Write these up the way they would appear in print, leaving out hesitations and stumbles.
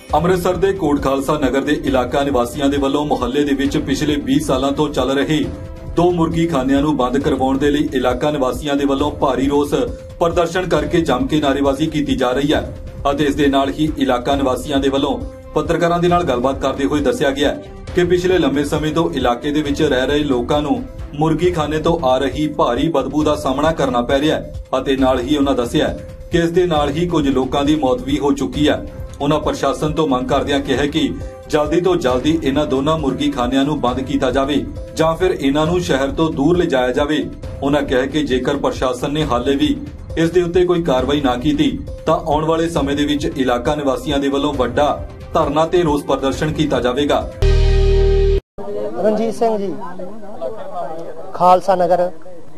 ਅੰਮ੍ਰਿਤਸਰ ਦੇ ਕੋਟ ਖਾਲਸਾ ਨਗਰ ਦੇ ਇਲਾਕਾ ਨਿਵਾਸੀਆਂ ਦੇ ਵੱਲੋਂ ਮੁਹੱਲੇ ਦੇ ਵਿੱਚ ਪਿਛਲੇ 20 ਸਾਲਾਂ ਤੋਂ ਚੱਲ ਰਹੇ 2 ਮੁਰਗੀ ਖਾਨਿਆਂ ਨੂੰ ਬੰਦ ਕਰਵਾਉਣ ਦੇ ਲਈ ਇਲਾਕਾ ਨਿਵਾਸੀਆਂ ਦੇ ਵੱਲੋਂ ਭਾਰੀ ਰੋਸ ਪ੍ਰਦਰਸ਼ਨ ਕਰਕੇ ਜੰਮ ਕੇ ਨਾਅਰੇਬਾਜ਼ੀ ਕੀਤੀ ਜਾ ਰਹੀ ਹੈ ਅਤੇ ਇਸ ਦੇ ਨਾਲ ਹੀ ਇਲਾਕਾ ਨਿਵਾਸੀਆਂ ਦੇ ਵੱਲੋਂ ਪੱਤਰਕਾਰਾਂ ਦੇ ਨਾਲ ਗੱਲਬਾਤ ਕਰਦੇ ਹੋਏ ਦੱਸਿਆ ਗਿਆ ਕਿ ਪਿਛਲੇ ਲੰਮੇ ਸਮੇਂ ਤੋਂ ਇਲਾਕੇ ਦੇ ਵਿੱਚ ਰਹਿ ਰਹੇ ਲੋਕਾਂ ਨੂੰ ਮੁਰਗੀ ਖਾਨੇ ਤੋਂ ਆ ਰਹੀ ਭਾਰੀ ਬਦਬੂ ਦਾ ਸਾਹਮਣਾ ਕਰਨਾ ਪੈ ਰਿਹਾ ਹੈ ਅਤੇ ਨਾਲ ਹੀ ਉਹਨਾਂ ਦੱਸਿਆ ਕਿ ਇਸ ਦੇ ਨਾਲ ਹੀ ਕੁਝ ਲੋਕਾਂ ਦੀ ਮੌਤ ਵੀ ਹੋ ਚੁੱਕੀ ਹੈ। ਉਹਨਾਂ ਪ੍ਰਸ਼ਾਸਨ ਤੋਂ ਮੰਗ ਕਰਦਿਆਂ ਕਿਹਾ ਕਿ ਜਲਦੀ ਤੋਂ ਜਲਦੀ ਇਹਨਾਂ ਦੋਨਾਂ ਮੁਰਗੀ ਖਾਨਿਆਂ ਨੂੰ ਬੰਦ ਕੀਤਾ ਜਾਵੇ ਜਾਂ ਫਿਰ ਇਹਨਾਂ ਨੂੰ ਸ਼ਹਿਰ ਤੋਂ ਦੂਰ ਲਿਜਾਇਆ ਜਾਵੇ। ਉਹਨਾਂ ਕਿਹਾ ਕਿ ਜੇਕਰ ਪ੍ਰਸ਼ਾਸਨ ਨੇ ਹਾਲੇ ਵੀ ਇਸ ਦੇ ਉੱਤੇ ਕੋਈ ਕਾਰਵਾਈ ਨਾ ਕੀਤੀ ਤਾਂ ਆਉਣ ਵਾਲੇ ਸਮੇਂ ਦੇ ਵਿੱਚ ਇਲਾਕਾ ਨਿਵਾਸੀਆਂ ਦੇ ਵੱਲੋਂ ਵੱਡਾ ਧਰਨਾ ਤੇ ਰੋਸ ਪ੍ਰਦਰਸ਼ਨ ਕੀਤਾ ਜਾਵੇਗਾ। ਰਣਜੀਤ ਸਿੰਘ ਜੀ, ਖਾਲਸਾ ਨਗਰ।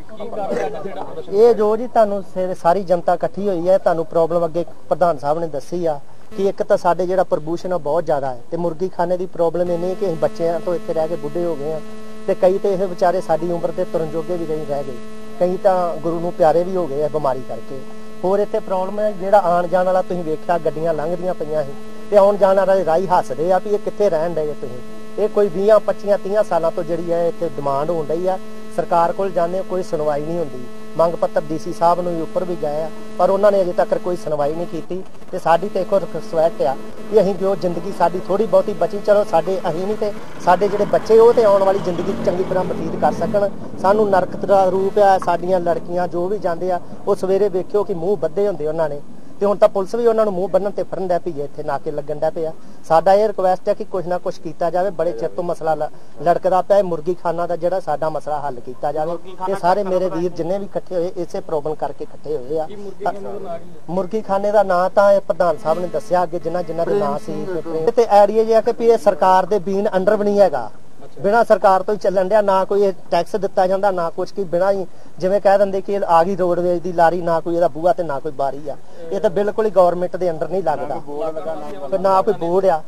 ਇਹ ਜੋ ਜੀ ਤੁਹਾਨੂੰ ਸਾਰੀ ਜਨਤਾ ਇਕੱਠੀ ਹੋਈ ਹੈ, ਤੁਹਾਨੂੰ ਪ੍ਰੋਬਲਮ ਅੱਗੇ ਪ੍ਰਧਾਨ ਸਾਹਿਬ ਨੇ ਦੱਸੀ ਆ ਕਿ ਇੱਕ ਤਾਂ ਸਾਡੇ ਜਿਹੜਾ ਪ੍ਰਦੂਸ਼ਣ ਬਹੁਤ ਜ਼ਿਆਦਾ ਹੈ ਤੇ ਮੁਰਗੀ ਖਾਨੇ ਦੀ ਪ੍ਰੋਬਲਮ ਇਹ ਨਹੀਂ ਕਿ ਅਸੀਂ ਬੱਚਿਆਂ ਤੋਂ ਇੱਥੇ ਰਹਿ ਕੇ ਬੁੱਢੇ ਹੋ ਗਏ ਆ ਤੇ ਕਈ ਤੇ ਇਹ ਵਿਚਾਰੇ ਸਾਡੀ ਉਮਰ ਦੇ ਤੁਰਨ ਜੋਗੇ ਵੀ ਨਹੀਂ ਰਹਿ ਗਏ, ਕਈ ਤਾਂ ਗੁਰੂ ਨੂੰ ਪਿਆਰੇ ਵੀ ਹੋ ਗਏ ਆ ਬਿਮਾਰੀ ਕਰਕੇ। ਹੋਰ ਇੱਥੇ ਪ੍ਰੋਬਲਮ ਹੈ ਜਿਹੜਾ ਆਉਣ ਜਾਣ ਵਾਲਾ, ਤੁਸੀਂ ਵੇਖਿਆ ਗੱਡੀਆਂ ਲੰਘਦੀਆਂ ਪਈਆਂ ਸੀ ਤੇ ਆਉਣ ਜਾਣ ਵਾਲੇ ਰਾਹੀ ਹੱਸਦੇ ਆ ਵੀ ਇਹ ਕਿੱਥੇ ਰਹਿਣ ਡਏ ਤੁਸੀਂ। ਇਹ ਕੋਈ 20 25 30 ਸਾਲਾਂ ਤੋਂ ਜਿਹੜੀ ਹੈ ਇੱਥੇ ਡਿਮਾਂਡ ਹੋਣ ਡਈ ਆ। ਸਰਕਾਰ ਕੋਲ ਜਾਂਦੇ ਕੋਈ ਸੁਣਵਾਈ ਨਹੀਂ ਹੁੰਦੀ। ਮੰਗ ਪੱਤਰ ਡੀਸੀ ਸਾਹਿਬ ਨੂੰ ਵੀ ਉੱਪਰ ਵੀ ਗਏ ਆ ਪਰ ਉਹਨਾਂ ਨੇ ਅਜੇ ਤੱਕ ਕੋਈ ਸੁਣਵਾਈ ਨਹੀਂ ਕੀਤੀ ਤੇ ਸਾਡੀ ਤੇ ਇੱਕੋ ਰਿਕੁਐਸਟ ਆ ਕਿ ਅਸੀਂ ਜੋ ਜ਼ਿੰਦਗੀ ਸਾਡੀ ਥੋੜੀ ਬਹੁਤੀ ਬਚੀ, ਚਲੋ ਸਾਡੇ ਅਸੀਂ ਨਹੀਂ ਤੇ ਸਾਡੇ ਜਿਹੜੇ ਬੱਚੇ ਉਹ ਤੇ ਆਉਣ ਵਾਲੀ ਜ਼ਿੰਦਗੀ ਚੰਗੀ ਤਰ੍ਹਾਂ ਬਤੀਤ ਕਰ ਸਕਣ। ਸਾਨੂੰ ਨਰਕ ਦਾ ਰੂਪ ਆ, ਸਾਡੀਆਂ ਲੜਕੀਆਂ ਜੋ ਵੀ ਜਾਂਦੇ ਆ ਉਹ ਸਵੇਰੇ ਵੇਖਿਓ ਕਿ ਮੂੰਹ ਬੱਧੇ ਹੁੰਦੇ ਉਹਨਾਂ ਨੇ ਤੇ ਹੁਣ ਤਾਂ ਪੁਲਿਸ ਵੀ ਉਹਨਾਂ ਨੂੰ ਮੂੰਹ ਬੰਨਣ ਤੇ ਫੜਨ ਡੈ ਪਈ ਹੈ, ਇੱਥੇ ਨਾਕੇ ਲੱਗਣ ਡੈ ਪਿਆ। ਸਾਡਾ ਇਹ ਰਿਕੁਐਸਟ ਹੈ ਕਿ ਕੁਝ ਨਾ ਕੁਝ ਕੀਤਾ ਜਾਵੇ। ਬੜੇ ਚਿਰ ਤੋਂ ਮਸਲਾ ਲੜਕਦਾ ਪਿਆ, ਮੁਰਗੀ ਖਾਨਾ ਦਾ ਜਿਹੜਾ ਸਾਡਾ ਮਸਲਾ ਹੱਲ ਕੀਤਾ ਜਾਵੇ। ਇਹ ਸਾਰੇ ਮੇਰੇ ਵੀਰ ਜਿੰਨੇ ਵੀ ਇਕੱਠੇ ਹੋਏ ਇਸੇ ਪ੍ਰੋਬਲਮ ਕਰਕੇ ਇਕੱਠੇ ਹੋਏ ਆ। ਮੁਰਗੀ ਖਾਨੇ ਦਾ ਨਾਂ ਤਾਂ ਇਹ ਪ੍ਰਧਾਨ ਸਾਹਿਬ ਨੇ ਦੱਸਿਆ ਅੱਗੇ ਜਿਨ੍ਹਾਂ ਦੇ ਨਾਂ ਸੀ ਤੇ ਆਈਡੀਆ ਜਿਹਾ ਕਿ ਇਹ ਸਰਕਾਰ ਦੇ ਬੀਨ ਅੰਡਰ ਵੀ ਨਹੀਂ ਹੈਗਾ, ਬਿਨਾਂ ਸਰਕਾਰ ਤੋਂ ਹੀ ਚੱਲਣ ਡਿਆ। ਨਾ ਕੋਈ ਟੈਕਸ ਦਿੱਤਾ ਜਾਂਦਾ ਨਾ ਕੁਝ, ਕਿ ਬਿਨਾਂ ਹੀ ਜਿਵੇਂ ਕਹਿ ਦਿੰਦੇ ਕਿ ਆ ਗਈ ਰੋਡਵੇਜ ਦੀ ਲਾਰੀ, ਨਾ ਕੋਈ ਇਹਦਾ ਬੂਹਾ ਤੇ ਨਾ ਕੋਈ ਬਾਰੀ ਆ। ਇਹ ਤਾਂ ਬਿਲਕੁਲ ਹੀ ਗਵਰਨਮੈਂਟ ਦੇ ਅੰਡਰ ਨਹੀਂ ਲੱਗਦਾ, ਨਾ ਕੋਈ ਬੋਰਡ ਆ।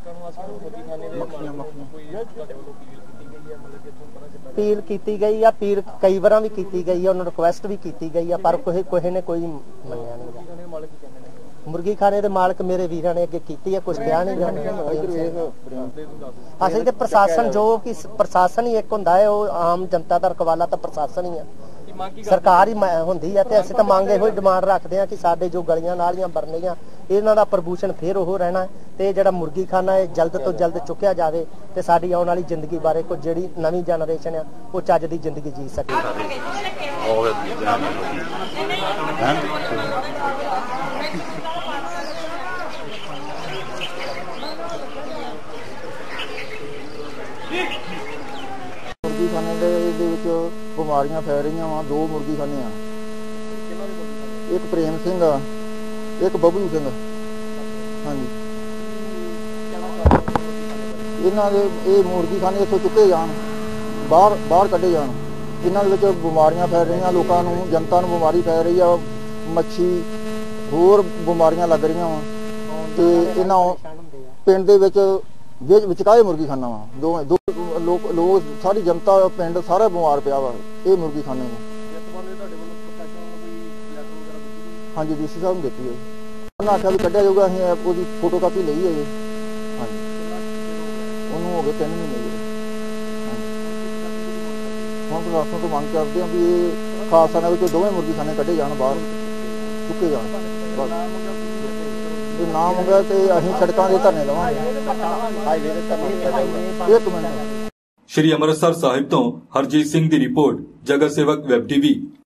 ਅਪੀਲ ਕੀਤੀ ਗਈ ਆ, ਅਪੀਲ ਕਈ ਵਾਰਾਂ ਵੀ ਕੀਤੀ ਗਈ ਆ, ਉਹਨਾਂ ਨੂੰ ਰਿਕੁਐਸਟ ਵੀ ਕੀਤੀ ਗਈ ਆ ਪਰ ਕੋਈ ਨੇ ਕੋਈ ਮੰਨਿਆ ਨਹੀਂ। ਮੁਰਗੀ ਖਾਨੇ ਦੇ ਮਾਲਕ ਮੇਰੇ ਵੀਰਾਂ ਨੇ ਅੱਗੇ ਕੀਤੀ ਹੈ, ਕੁਝ ਕਿਹਾ ਨਹੀਂ ਜਾਂਦਾ। ਅਸੀਂ ਤੇ ਪ੍ਰਸ਼ਾਸਨ ਜੋ ਕਿ ਪ੍ਰਸ਼ਾਸਨ ਹੀ ਇੱਕ ਹੁੰਦਾ ਹੈ, ਉਹ ਆਮ ਜਨਤਾ ਦਾ ਰਖਵਾਲਾ ਤਾਂ ਪ੍ਰਸ਼ਾਸਨ ਹੀ ਆ, ਸਰਕਾਰ ਹੀ ਹੁੰਦੀ ਹੈ। ਤੇ ਅਸੀਂ ਤਾਂ ਮੰਗ ਇਹੋ ਹੀ ਡਿਮਾਂਡ ਰੱਖਦੇ ਹਾਂ ਕਿ ਸਾਡੇ ਜੋ ਗਲੀਆਂ ਨਾਲੀਆਂ ਬਣਨੀਆਂ ਇਹਨਾਂ ਦਾ ਪ੍ਰਦੂਸ਼ਣ ਫੇਰ ਉਹ ਰਹਿਣਾ ਤੇ ਜਿਹੜਾ ਮੁਰਗੀ ਖਾਨਾ ਹੈ ਜਲਦ ਤੋਂ ਜਲਦ ਚੁੱਕਿਆ ਜਾਵੇ ਤੇ ਸਾਡੀ ਆਉਣ ਵਾਲੀ ਜ਼ਿੰਦਗੀ ਬਾਰੇ ਕੋਈ ਜਿਹੜੀ ਨਵੀਂ ਜਨਰੇਸ਼ਨ ਆ ਉਹ ਚੱਜ ਦੀ ਜ਼ਿੰਦਗੀ ਜੀ ਸਕੇ। ਮੁਰਗੀ ਖਾਨੇ ਦੇ ਵਿੱਚ ਬਿਮਾਰੀਆਂ ਫੈਲ ਰਹੀਆਂ ਵਾ। 2 ਮੁਰਗੀ ਖਾਨੇ ਆ, ਇੱਕ ਪ੍ਰੇਮ ਸਿੰਘ ਆ, ਇੱਕ ਬਬਲੂ ਸਿੰਘ। ਹਾਂਜੀ, ਇਹਨਾਂ ਦੇ ਇਹ ਮੁਰਗੀ ਖਾਨੇ ਇੱਥੋਂ ਚੁੱਕੇ ਜਾਣ, ਬਾਹਰ ਕੱਢੇ ਜਾਣ। ਇਹਨਾਂ ਦੇ ਵਿੱਚ ਬਿਮਾਰੀਆਂ ਫੈਲ ਰਹੀਆਂ, ਲੋਕਾਂ ਨੂੰ, ਜਨਤਾ ਨੂੰ ਬਿਮਾਰੀ ਫੈਲ ਰਹੀ ਆ, ਮੱਛੀ ਹੋਰ ਬਿਮਾਰੀਆਂ ਲੱਗ ਰਹੀਆਂ ਵਾ ਤੇ ਇਹਨਾਂ ਪਿੰਡ ਦੇ ਵਿੱਚ ਵਿਚਕਾਏ ਮੁਰਗੀ ਖਾਨਾ ਵਾ। ਦੋ ਲੋਕ ਸਾਰੀ ਜਨਤਾ ਪਿੰਡ ਸਾਰਾ ਬਿਮਾਰ ਪਿਆ ਵਾ ਇਹ ਮੁਰਗੀ ਖਾਨੇ ਨੂੰ। ਹਾਂਜੀ, ਡੀਸੀ ਸਾਹਿਬ ਨੂੰ ਦਿੱਤੀ ਹੈ, ਉਹਨਾਂ ਆਖਿਆ ਵੀ ਕੱਢਿਆ ਜਾਊਗਾ। ਅਸੀਂ ਉਹਦੀ ਫੋਟੋ ਕਾਪੀ ਲਈ ਹੈ ਜੀ। ਹਾਂਜੀ, ਉਹਨੂੰ ਹੋ ਗਏ 3 ਮਹੀਨੇ ਜੀ। ਹੁਣ ਪ੍ਰਸ਼ਾਸਨ ਤੋਂ ਮੰਗ ਕਰਦੇ ਹਾਂ ਵੀ ਇਹ ਖਾਲਸਾ ਨਗਰ ਵਿੱਚ ਦੋਵੇਂ ਮੁਰਗੀ ਖਾਨੇ ਕੱਢੇ ਜਾਣ, ਬਾਹਰ ਚੁੱਕੇ ਜਾਣ। ਜੇ ਨਾ ਮੰਗਿਆ ਤੇ ਅਸੀਂ ਸੜਕਾਂ ਦੇ ਧਰਨੇ ਲਵਾਂਗੇ। ਇੱਕ ਮਿੰਟ। ਸ਼੍ਰੀ ਅੰਮ੍ਰਿਤਸਰ ਸਾਹਿਬ ਤੋਂ ਹਰਜੀਤ ਸਿੰਘ ਦੀ ਰਿਪੋਰਟ, ਜਗਤ ਸੇਵਕ ਵੈਬ ਟੀਵੀ।